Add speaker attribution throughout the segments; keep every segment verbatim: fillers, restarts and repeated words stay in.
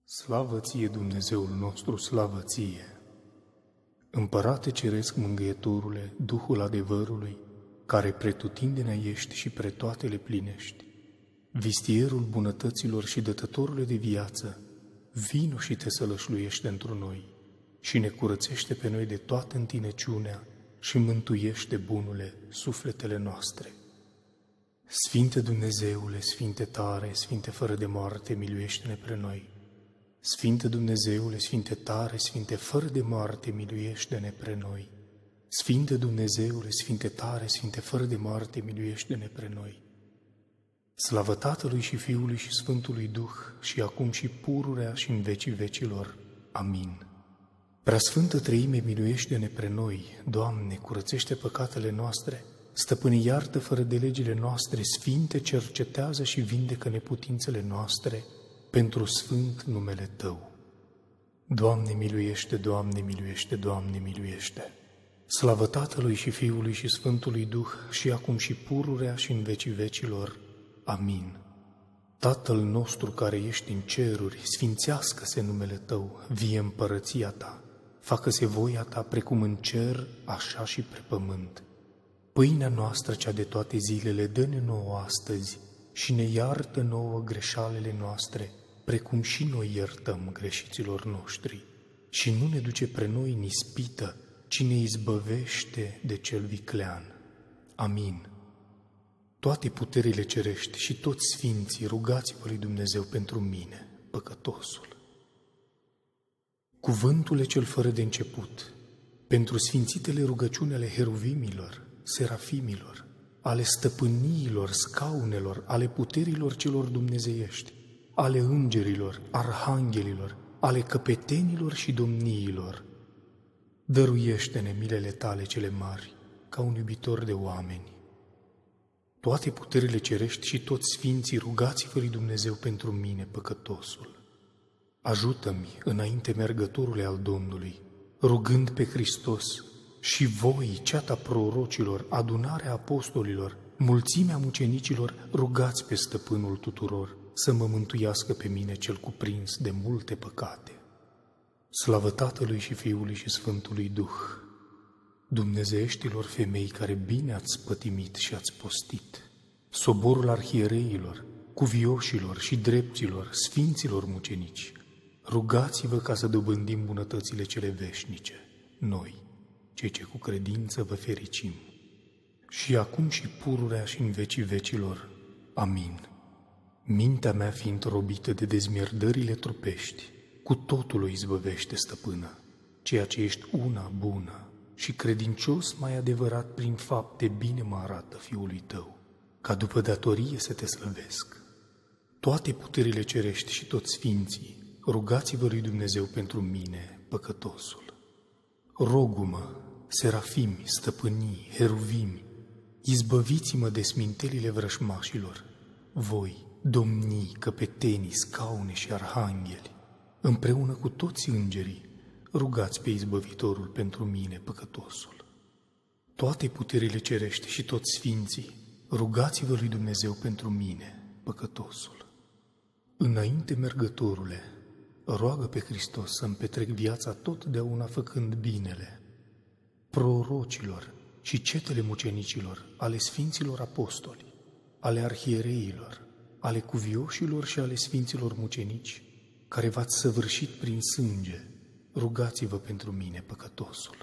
Speaker 1: Slavă ție, Dumnezeul nostru, slavă ție! Împărate ceresc mângâietorule, Duhul adevărului, care pretutindenea ești și pre toate le plinești, vistierul bunătăților și dătătorule de viață, vino și te sălășluiește întru noi și ne curățește pe noi de toată întinăciunea și mântuiește, bunule, sufletele noastre. Sfinte Dumnezeule, Sfinte tare, Sfinte fără de moarte, miluiește-ne pre noi. Sfinte Dumnezeule, Sfinte tare, Sfinte fără de moarte, miluiește-ne pre noi. Sfinte Dumnezeule, Sfinte tare, Sfinte fără de moarte, miluiește-ne pre noi. Slavă Tatălui și Fiului și Sfântului Duh, și acum și pururea și în vecii vecilor. Amin. Preasfântă Treime, miluiește-ne pre noi, Doamne, curățește păcatele noastre, Stăpâne, iartă fără de legile noastre, Sfinte, cercetează și vindecă neputințele noastre, pentru sfânt numele Tău. Doamne, miluiește, Doamne, miluiește, Doamne, miluiește! Slavă Tatălui și Fiului și Sfântului Duh, și acum și pururea și în vecii vecilor. Amin. Tatăl nostru care ești în ceruri, sfințească-se numele Tău, vie împărăția Ta, facă-se voia Ta precum în cer, așa și pe pământ. Pâinea noastră cea de toate zilele dă-ne nouă astăzi și ne iartă nouă greșalele noastre, precum și noi iertăm greșiților noștri. Și nu ne duce pre noi în ispită, ci ne izbăvește de cel viclean. Amin. Toate puterile cerești și toți sfinții, rugați-vă lui Dumnezeu pentru mine, păcătosul. Cuvântule cel fără de început, pentru sfințitele rugăciuni ale heruvimilor, serafimilor, ale stăpâniilor, scaunelor, ale puterilor celor dumnezeiești, ale îngerilor, arhanghelilor, ale căpetenilor și domniilor. Dăruiește-ne milele Tale cele mari, ca un iubitor de oameni. Toate puterile cerești și toți sfinții, rugați-vă lui Dumnezeu pentru mine, păcătosul. Ajută-mi înainte mergătorule al Domnului, rugând pe Hristos, și voi, ceata prorocilor, adunarea apostolilor, mulțimea mucenicilor, rugați pe Stăpânul tuturor să mă mântuiască pe mine cel cuprins de multe păcate. Slavă Tatălui și Fiului și Sfântului Duh! Dumnezeieștilor femei care bine ați pătimit și ați postit, soborul arhiereilor, cuvioșilor și drepților, sfinților mucenici, rugați-vă ca să dobândim bunătățile cele veșnice, noi, cei ce cu credință vă fericim. Și acum și pururea și în vecii vecilor. Amin. Mintea mea fiind robită de dezmierdările trupești, cu totul o izbăvește, Stăpână, ceea ce ești una bună și credincios mai adevărat prin fapte bine mă arată Fiului Tău, ca după datorie să Te slăvesc. Toate puterile cerești și toți sfinții, rugați-vă lui Dumnezeu pentru mine, păcătosul. Rogu-mă, serafimi, stăpânii, heruvimi, izbăviți-mă de smintelile vrășmașilor, voi, domnii, căpetenii, scaune și arhangheli, împreună cu toți îngerii, rugați pe izbăvitorul pentru mine, păcătosul. Toate puterile cerești și toți sfinții, rugați-vă lui Dumnezeu pentru mine, păcătosul. Înainte mergătorule, roagă pe Hristos să-mi petrec viața totdeauna făcând binele. Prorocilor și cetele mucenicilor, ale sfinților apostoli, ale arhiereilor, ale cuvioșilor și ale sfinților mucenici, care v-ați săvârșit prin sânge, rugați-vă pentru mine, păcătosul.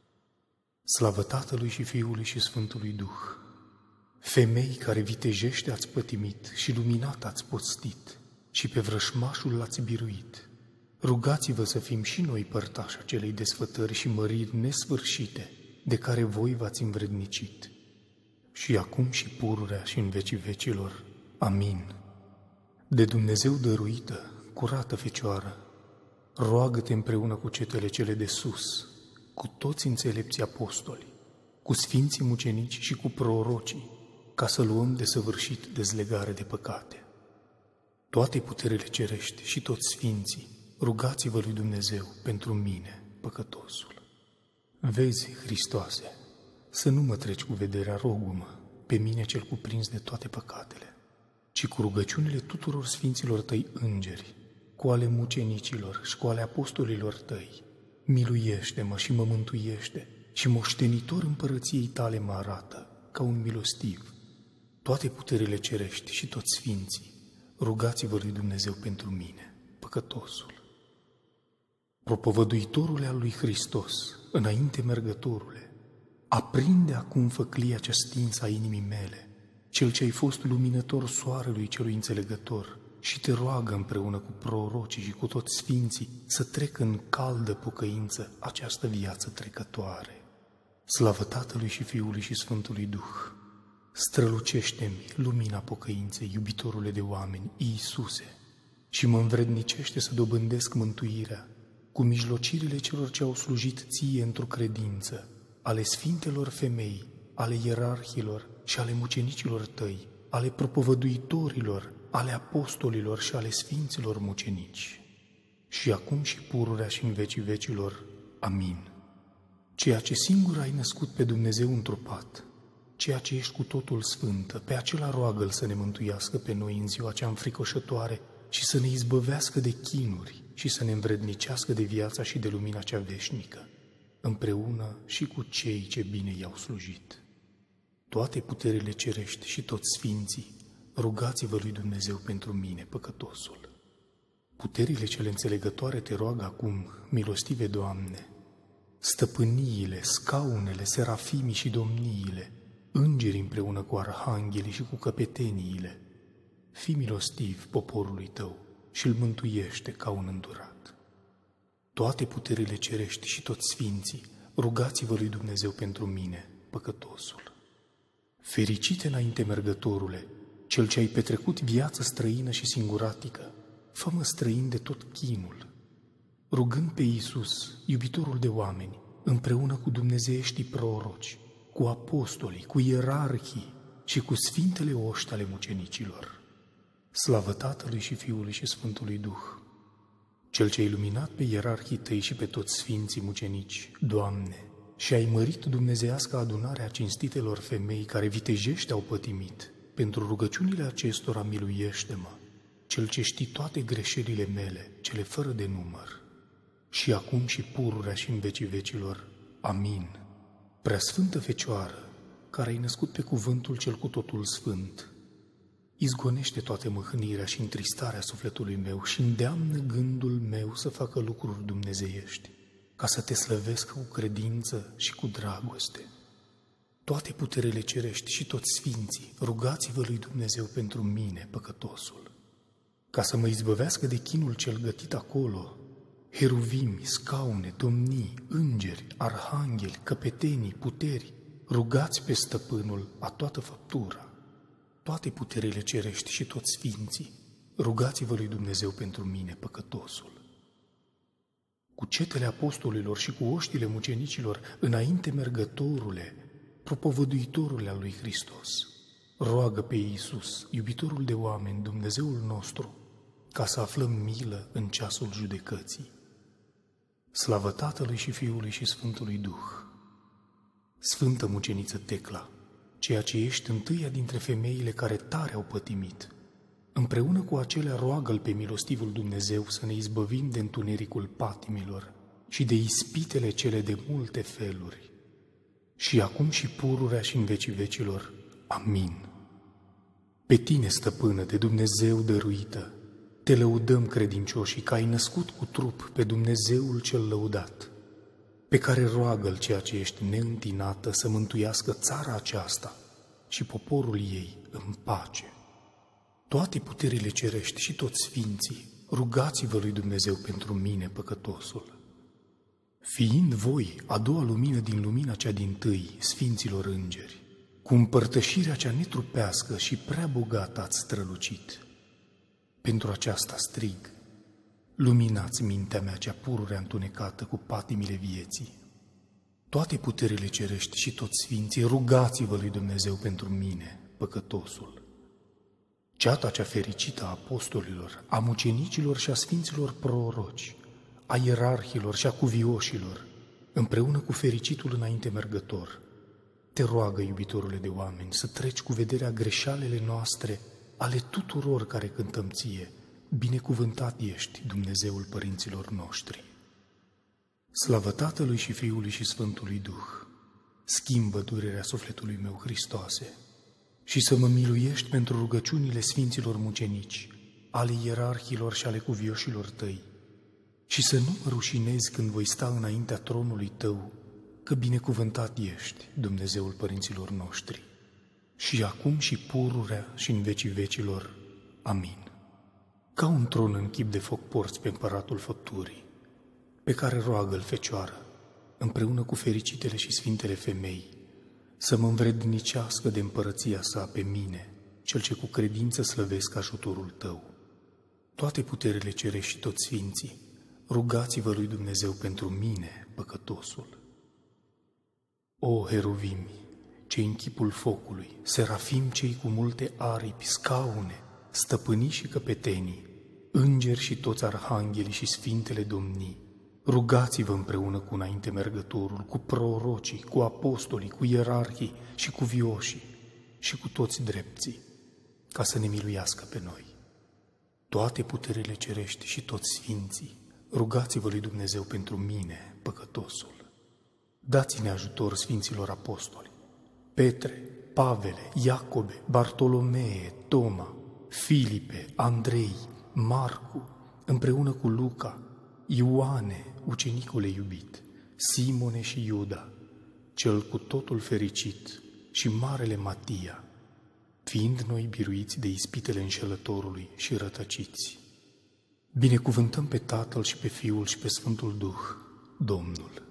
Speaker 1: Slavă Tatălui și Fiului și Sfântului Duh! Femei care vitejește ați pătimit și luminat ați postit și pe vrășmașul l-ați biruit, rugați-vă să fim și noi părtași acelei desfătări și măriri nesfârșite de care voi v-ați învrednicit. Și acum și pururea și în vecii vecilor. Amin. De Dumnezeu dăruită, curată Fecioară, roagă-te împreună cu cetele cele de sus, cu toți înțelepții apostoli, cu sfinții mucenici și cu prorocii, ca să luăm de săvârșit dezlegare de păcate. Toate puterile cerești și toți sfinții, rugați-vă lui Dumnezeu pentru mine, păcătosul. Vezi, Hristoase, să nu mă treci cu vederea, rogu-mă, pe mine cel cuprins de toate păcatele, ci cu rugăciunile tuturor sfinților Tăi îngeri, cu ale mucenicilor și cu ale apostolilor tăi. Miluiește-mă și mă mântuiește și moștenitor împărăției tale mă arată ca un milostiv. Toate puterile cerești și toți sfinții, rugați-vă lui Dumnezeu pentru mine, păcătosul. Propovăduitorule al lui Hristos, înainte mergătorule, aprinde acum făclia cea stinsă a inimii mele, cel ce ai fost luminător soarelui celui înțelegător, și te roagă împreună cu prorocii și cu toți sfinții să trec în caldă pocăință această viață trecătoare. Slavă Tatălui și Fiului și Sfântului Duh! Strălucește-mi lumina pocăinței, iubitorule de oameni, Iisuse, și mă învrednicește să dobândesc mântuirea cu mijlocirile celor ce au slujit ție într-o credință, ale sfintelor femei, ale ierarhilor și ale mucenicilor tăi, ale propovăduitorilor, ale apostolilor și ale sfinților mucenici. Și acum și pururea și în vecii vecilor. Amin. Ceea ce singur ai născut pe Dumnezeu întrupat, ceea ce ești cu totul sfântă, pe acela roagă-L să ne mântuiască pe noi în ziua cea înfricoșătoare și să ne izbăvească de chinuri și să ne învrednicească de viața și de lumina cea veșnică, împreună și cu cei ce bine i-au slujit. Toate puterile cerești și toți sfinții, rugați-vă lui Dumnezeu pentru mine, păcătosul. Puterile cele înțelegătoare te roagă acum, milostive Doamne, stăpâniile, scaunele, serafimii și domniile, îngeri împreună cu arhanghelii și cu căpeteniile. Fii milostiv poporului tău și îl mântuiește ca un îndurat. Toate puterile cerești și toți sfinții, rugați-vă lui Dumnezeu pentru mine, păcătosul. Fericite înainte mergătorule, cel ce ai petrecut viață străină și singuratică, fă-mă străin de tot chinul. Rugând pe Iisus, iubitorul de oameni, împreună cu dumnezeieștii proroci, cu apostolii, cu ierarhii și cu sfintele oști ale mucenicilor. Slavă Tatălui și Fiului și Sfântului Duh! Cel ce ai luminat pe ierarhii tăi și pe toți sfinții mucenici, Doamne, și ai mărit dumnezeiască adunarea cinstitelor femei care vitejești au pătimit, pentru rugăciunile acestora miluiește-mă, cel ce știi toate greșelile mele, cele fără de număr, și acum și pururea și în vecii vecilor. Amin. Preasfântă Fecioară, care ai născut pe cuvântul cel cu totul sfânt, izgonește toate mâhnirea și întristarea sufletului meu și îndeamnă gândul meu să facă lucruri dumnezeiești, ca să te slăvesc cu credință și cu dragoste. Toate puterile cerești și toți sfinții, rugați-vă lui Dumnezeu pentru mine, păcătosul, ca să mă izbăvească de chinul cel gătit acolo, heruvimi, scaune, domnii, îngeri, arhangheli, căpetenii, puteri, rugați pe stăpânul a toată făptura. Toate puterile cerești și toți sfinții, rugați-vă lui Dumnezeu pentru mine, păcătosul. Cu cetele apostolilor și cu oștile mucenicilor, înainte mergătorule, propovăduitorule al lui Hristos, roagă pe Iisus, iubitorul de oameni, Dumnezeul nostru, ca să aflăm milă în ceasul judecății. Slavă Tatălui și Fiului și Sfântului Duh! Sfântă muceniță Tecla, ceea ce ești întâia dintre femeile care tare au pătimit, împreună cu acelea roagă-L pe milostivul Dumnezeu să ne izbăvim de întunericul patimilor și de ispitele cele de multe feluri, și acum și pururea și în vecii vecilor. Amin. Pe tine, stăpână de Dumnezeu dăruită, te lăudăm credincioșii că ai născut cu trup pe Dumnezeul cel lăudat, pe care roagă-L ceea ce ești neîntinată să mântuiască țara aceasta și poporul ei în pace. Toate puterile cerești și toți sfinții, rugați-vă lui Dumnezeu pentru mine, păcătosul. Fiind voi a doua lumină din lumina cea dintâi, sfinților îngeri, cu împărtășirea cea netrupească și prea bogată ați strălucit. Pentru aceasta strig, luminați mintea mea cea pururea întunecată cu patimile vieții. Toate puterile cerești și toți sfinții, rugați-vă lui Dumnezeu pentru mine, păcătosul. Ceata cea fericită a apostolilor, a mucenicilor și a sfinților proroci, a ierarhilor și a cuvioșilor, împreună cu fericitul înainte mergător, te roagă, iubitorule de oameni, să treci cu vederea greșalele noastre, ale tuturor care cântăm ție, binecuvântat ești, Dumnezeul părinților noștri. Slavă Tatălui și Fiului și Sfântului Duh, schimbă durerea sufletului meu, Hristoase, și să mă miluiești pentru rugăciunile Sfinților mucenici, ale ierarhilor și ale cuvioșilor tăi, și să nu mă rușinezi când voi sta înaintea tronului tău, că binecuvântat ești, Dumnezeul părinților noștri, și acum și pururea și în vecii vecilor. Amin. Ca un tron în chip de foc porți pe împăratul făpturii, pe care roagă-l Fecioară, împreună cu fericitele și sfintele femei, să mă învrednicească de împărăția sa pe mine, cel ce cu credință slăvesc ajutorul tău. Toate puterile cerești și toți sfinții, rugați-vă lui Dumnezeu pentru mine, păcătosul. O heruvimi, cei în chipul focului, serafim cei cu multe aripi, scaune, stăpânii și căpetenii, îngeri și toți arhanghelii și sfintele domnii, rugați-vă împreună cu înainte mergătorul, cu prorocii, cu apostolii, cu ierarhii și cu vioșii și cu toți drepții, ca să ne miluiască pe noi. Toate puterile cerești și toți sfinții, rugați-vă lui Dumnezeu pentru mine, păcătosul. Dați-ne ajutor Sfinților Apostoli, Petre, Pavele, Iacobe, Bartolomee, Toma, Filipe, Andrei, Marcu, împreună cu Luca, Ioane, ucenicule iubit, Simone și Iuda, cel cu totul fericit, și marele Matia, fiind noi biruiți de ispitele înșelătorului și rătăciți. Binecuvântăm pe Tatăl și pe Fiul și pe Sfântul Duh, Domnul.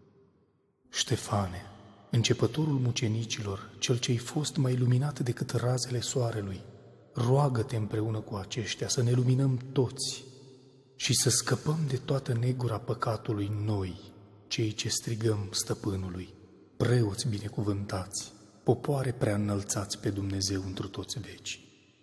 Speaker 1: Ștefane, începătorul mucenicilor, cel ce-ai fost mai luminat decât razele soarelui, roagă-te împreună cu aceștia să ne luminăm toți și să scăpăm de toată negura păcatului noi, cei ce strigăm Stăpânului, preoți binecuvântați, popoare prea înălțați pe Dumnezeu întru toți veci.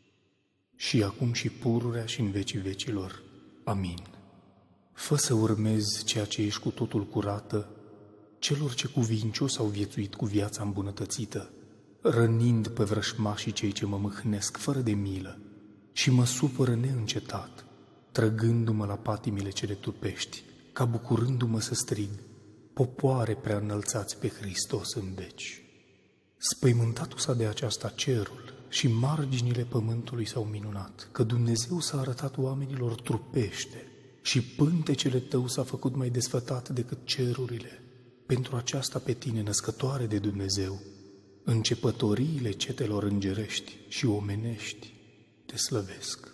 Speaker 1: Și acum și pururea și în vecii vecilor. Amin. Fă să urmezi ceea ce ești cu totul curată, celor ce cuvincios au viețuit cu viața îmbunătățită, rănind pe vrășmașii cei ce mă mâhnesc fără de milă și mă supără neîncetat, trăgându-mă la patimile cele trupești, ca bucurându-mă să strig, popoare prea înălțați pe Hristos în veci. Spăimântatul s-a de aceasta cerul și marginile pământului s-au minunat, că Dumnezeu s-a arătat oamenilor trupește și pântecele tău s-a făcut mai desfătat decât cerurile. Pentru aceasta pe tine, născătoare de Dumnezeu, începătoriile cetelor îngerești și omenești te slăvesc.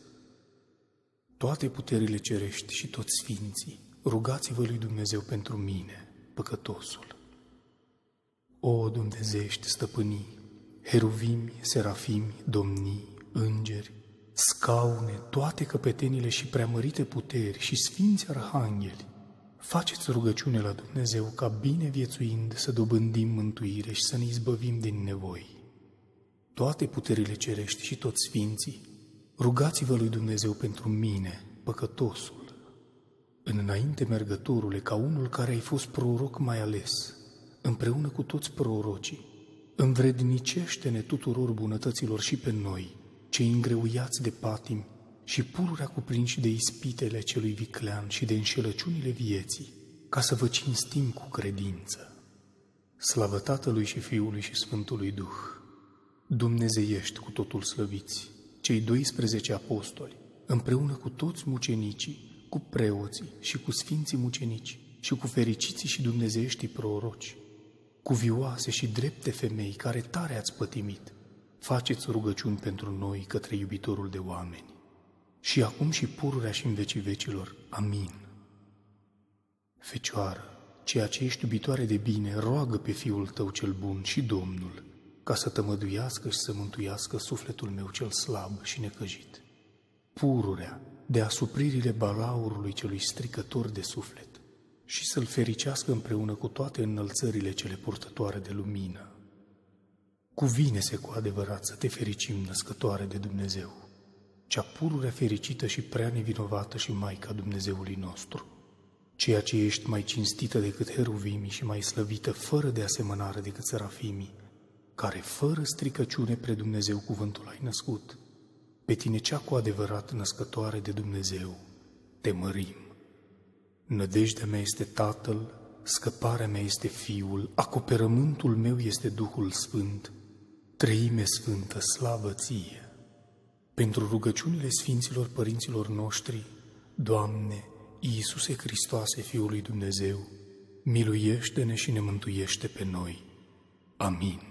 Speaker 1: Toate puterile cerești și toți sfinții, rugați-vă lui Dumnezeu pentru mine, păcătosul. O dumnezeiești stăpânii, heruvimi, serafimi, domnii, îngeri, scaune, toate căpetenile și preamărite puteri și sfinți arhangheli, faceți rugăciune la Dumnezeu ca bine viețuind să dobândim mântuire și să ne izbăvim din nevoi. Toate puterile cerești și toți sfinții, rugați-vă lui Dumnezeu pentru mine, păcătosul. În înainte mergătorule, ca unul care ai fost proroc mai ales, împreună cu toți prorocii, învrednicește-ne tuturor bunătăților și pe noi, cei îngreuiați de patimi și pururea cuprinși de ispitele celui viclean și de înșelăciunile vieții, ca să vă cinstim cu credință. Slavă Tatălui și Fiului și Sfântului Duh, dumnezeiești cu totul slăviți, cei doisprezece apostoli, împreună cu toți mucenicii, cu preoții și cu sfinții mucenici și cu fericiții și dumnezeieștii proroci, cu vioase și drepte femei care tare ați pătimit, faceți rugăciuni pentru noi către iubitorul de oameni. Și acum și pururea și în vecii vecilor. Amin. Fecioară, ceea ce ești iubitoare de bine, roagă pe Fiul tău cel bun și Domnul, ca să tămăduiască și să mântuiască sufletul meu cel slab și necăjit. Pururea, de asupririle balaurului celui stricător de suflet, și să-l fericească împreună cu toate înălțările cele purtătoare de lumină. Cuvine-se cu adevărat să te fericim, născătoare de Dumnezeu, cea pururea fericită și prea nevinovată și Maica Dumnezeului nostru, ceea ce ești mai cinstită decât heruvimii și mai slăvită fără de asemănare decât serafimii, care fără stricăciune pre Dumnezeu cuvântul ai născut, pe tine cea cu adevărat născătoare de Dumnezeu, te mărim. Nădejdea mea este Tatăl, scăparea mea este Fiul, acoperământul meu este Duhul Sfânt, Treime Sfântă, slavă ție! Pentru rugăciunile Sfinților Părinților noștri, Doamne, Iisuse Hristoase, Fiul lui Dumnezeu, miluiește-ne și ne mântuiește pe noi. Amin.